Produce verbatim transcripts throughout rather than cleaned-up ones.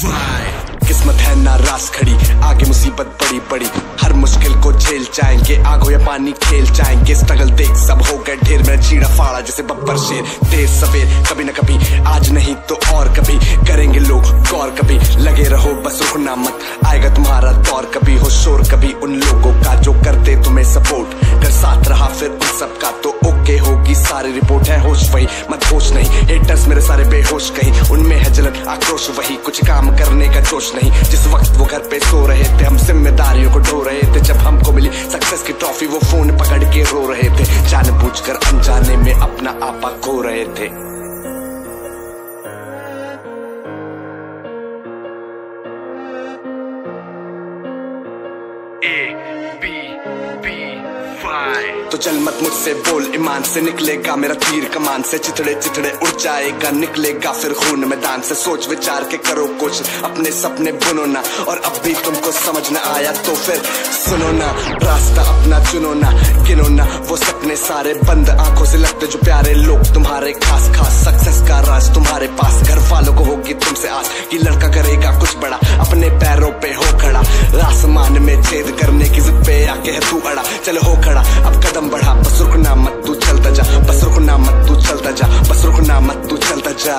किस्मत है ना रास खड़ी, आगे मुसीबत बड़ी बड़ी, हर मुश्किल को झेल जाएंगे, आग हो या पानी खेल जाएंगे। स्ट्रगल देख सब हो गए ढेर, मेरा चीड़ा फाड़ा जैसे बब्बर शेर। देर सवेर कभी न कभी, आज नहीं तो और कभी करेंगे लोग गौर। कभी लगे रहो बस रुकना मत, आएगा तुम्हारा दौर। कभी हो शोर कभी उन लोगों का जो करते तुम्हें सपोर्ट, कर साथ रहा फिर उन सबका तो ओके होगी सारी रिपोर्ट। है होश वही मत होश नहीं, हेटर्स मेरे सारे बेहोश कहीं, उनमें है जलन आक्रोश वही, कुछ काम करने का जोश नहीं। जिस वक्त वो घर पे सो रहे थे, हम जिम्मेदारियों को ढो रहे थे। जब हमको मिली सक्सेस की ट्रॉफी, वो फोन पकड़ के रो रहे थे। जानबूझकर अनजाने में अपना आपा खो रहे थे। ए बी बी तो चल मत मुझसे बोल, ईमान से निकलेगा मेरा तीर कमान से। चिथड़े चिथड़े उड़ जाएगा, निकलेगा फिर खून मैदान से। सोच विचार के करो कुछ, अपने सपने बुनो ना, और अब भी तुमको समझ न आया तो फिर सुनो ना। रास्ता अपना चुनो ना, गिनो ना वो सपने सारे, बंद आंखों से लगते जो प्यारे लोग तुम्हारे खास खास। सक्सेस का राज तुम्हारे पास, घर वालों को होगी तुमसे आस कि लड़का करेगा कुछ बड़ा, अपने पैरों पे हो खड़ा। आसमान में छेद करने की जिद पे आके है तू अड़ा। चल हो खड़ा अब कदम बढ़ा, बस रुकना मत तू चलता जा, बस रुकना मत तू चलता जा, बस रुकना मत तू चलता जा।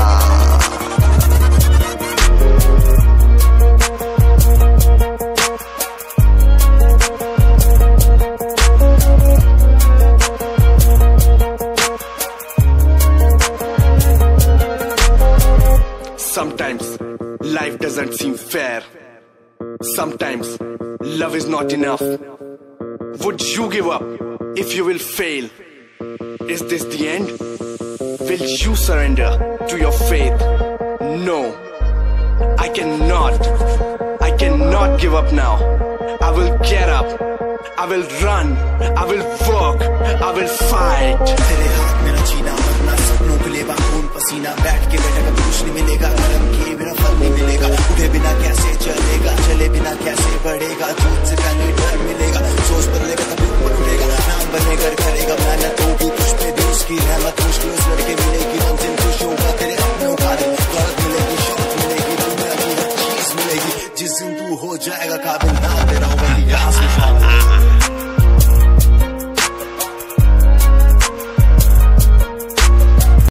Sometimes life doesn't seem fair. Sometimes love is not enough. Would you give up if you will fail? Is this the end? Will you surrender to your faith? No, I cannot. I cannot give up now. I will get up. I will run. I will work. I will fight. तेरे हाथ मेरा जीना मरना, सपनों के लिए खून पसीना। बैठ के बेटा कभी कुछ नहीं मिलेगा, कर्म किए बिना फल नहीं मिलेगा। उठे बिना कैसे चलेगा, चले बिना कैसे बढ़ेगा। झूठ से पहले डर मिलेगा, सोच बदलेगा तभी ऊपर उठेगा। नाम बनेगा करेगा मेहनत होगी, कुछ पे देश की रहमत। मुश्किल उस लड़के मिलेगी, मंजिल खुश होगा तेरे अपने उखाड़े। दौलत मिलेगी, शौक मिलेगी, दुनिया की हर चीज मिलेगी, जिस दिन तू हो जाएगा काबिल।